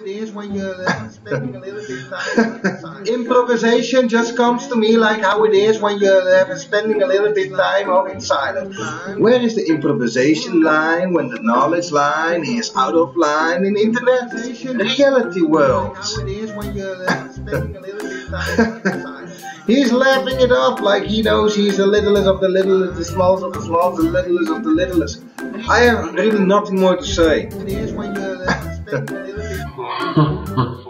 Improvisation just comes to me like how it is when you're spending a little bit time out in silence. Where is the improvisation line when the knowledge line is out of line in internet reality world? He's laughing it off like he knows he's the littlest of the littlest, the smallest of the smallest, the littlest of the littlest. I have really nothing more to say.